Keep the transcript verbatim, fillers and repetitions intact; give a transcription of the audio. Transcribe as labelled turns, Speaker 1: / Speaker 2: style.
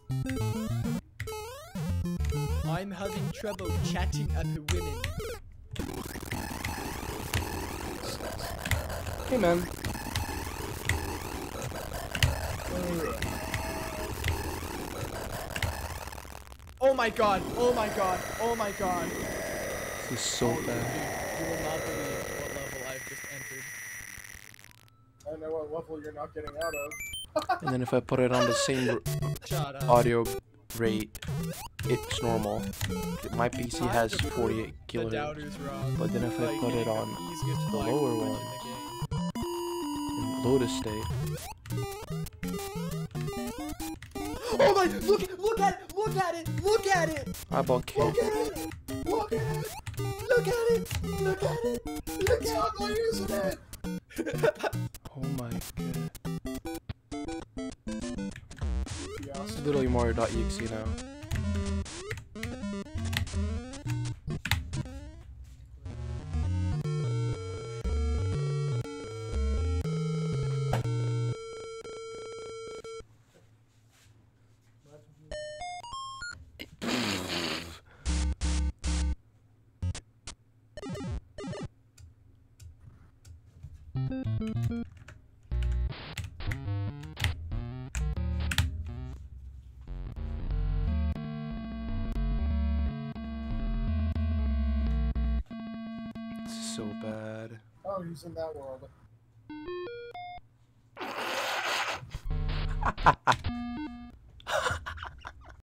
Speaker 1: I'm having trouble chatting up women.
Speaker 2: Hey man.
Speaker 1: Oh my god, oh my god, oh my god.
Speaker 2: This is so
Speaker 1: Dude,
Speaker 2: bad.
Speaker 1: you will not believe what level I've just entered.
Speaker 3: I know what level you're not getting out of.
Speaker 2: And then if I put it on the same
Speaker 1: Shut up.
Speaker 2: audio rate, it's normal. My P C has forty-eight
Speaker 1: The
Speaker 2: kilohertz.
Speaker 1: doubter's wrong.
Speaker 2: But then if I
Speaker 1: Like,
Speaker 2: put it
Speaker 1: getting
Speaker 2: on
Speaker 1: the easiest
Speaker 2: the
Speaker 1: flag
Speaker 2: lower
Speaker 1: glitch
Speaker 2: one,
Speaker 1: in the game.
Speaker 2: in Lotus state.
Speaker 1: Oh my! Look! Look at it! Look at it! Look at it!
Speaker 2: Eyeball kid.
Speaker 3: Look at it! Look at it! Look at it! Look at it! It's ugly, isn't it?
Speaker 2: Oh my god.
Speaker 3: Yeah.
Speaker 2: It's literally Mario.exe now. This is so bad.
Speaker 3: Oh, he's in that world.